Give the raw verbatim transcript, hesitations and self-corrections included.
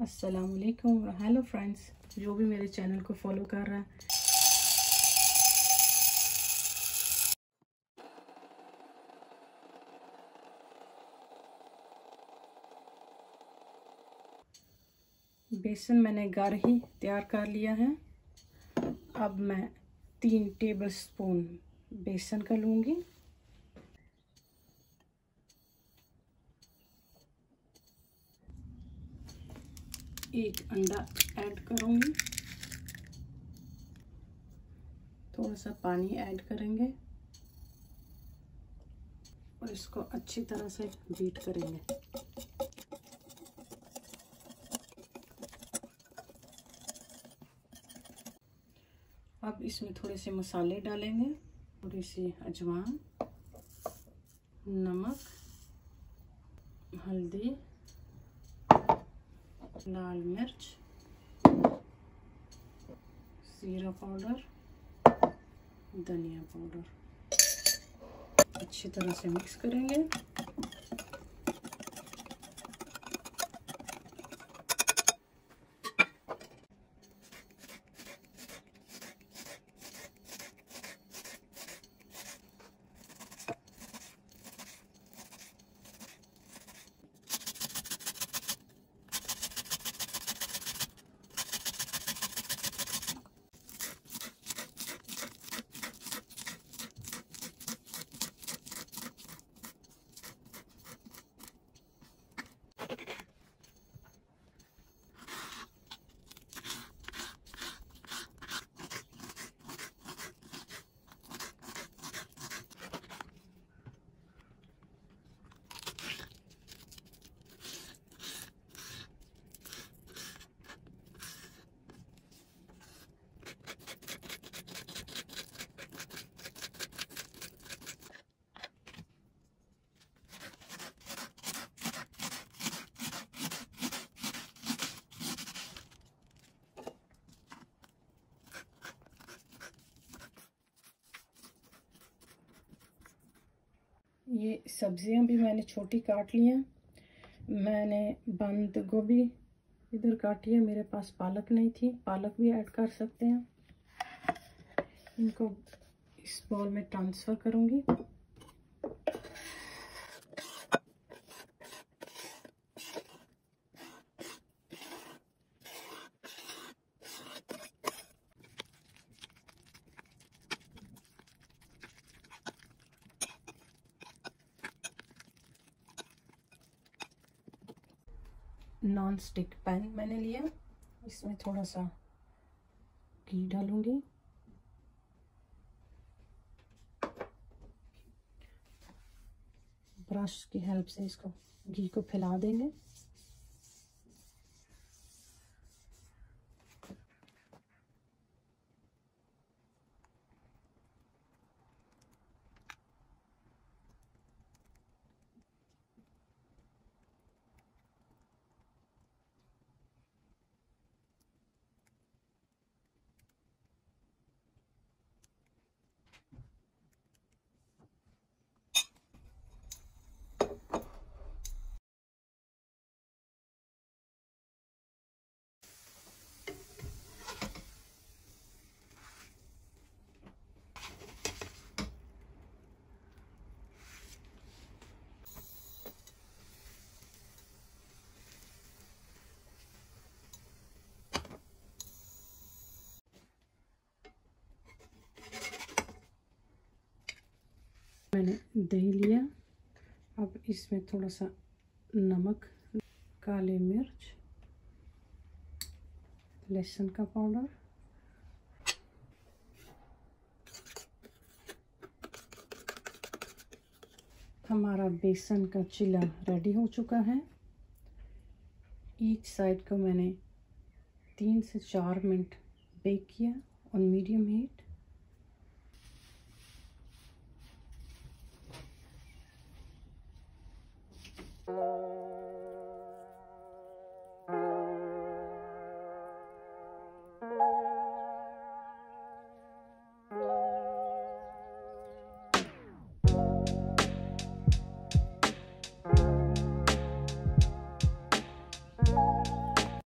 अस्सलाम वालेकुम। Hello friends, जो भी मेरे चैनल को फॉलो कर रहा है, बेसन मैंने घर ही तैयार कर लिया है। अब मैं तीन टेबल स्पून बेसन का लूँगी। एक अंडा ऐड करूँगी। थोड़ा सा पानी ऐड करेंगे और इसको अच्छी तरह से बीट करेंगे। अब इसमें थोड़े से मसाले डालेंगे, थोड़ी सी अजवाइन, नमक, हल्दी, लाल मिर्च, जीरा पाउडर, धनिया पाउडर। अच्छी तरह से मिक्स करेंगे। ये सब्जियां भी मैंने छोटी काट ली हैं। मैंने बंद गोभी इधर काटी है। मेरे पास पालक नहीं थी, पालक भी ऐड कर सकते हैं। इनको इस बाउल में ट्रांसफ़र करूंगी। नॉन स्टिक पैन मैंने लिया, इसमें थोड़ा सा घी डालूंगी। ब्रश की हेल्प से इसको घी को फैला देंगे। मैंने दही लिया। अब इसमें थोड़ा सा नमक, काली मिर्च, लहसुन का पाउडर, हमारा बेसन का चिल्ला रेडी हो चुका है। ईच साइड को मैंने तीन से चार मिनट बेक किया ऑन मीडियम हीट।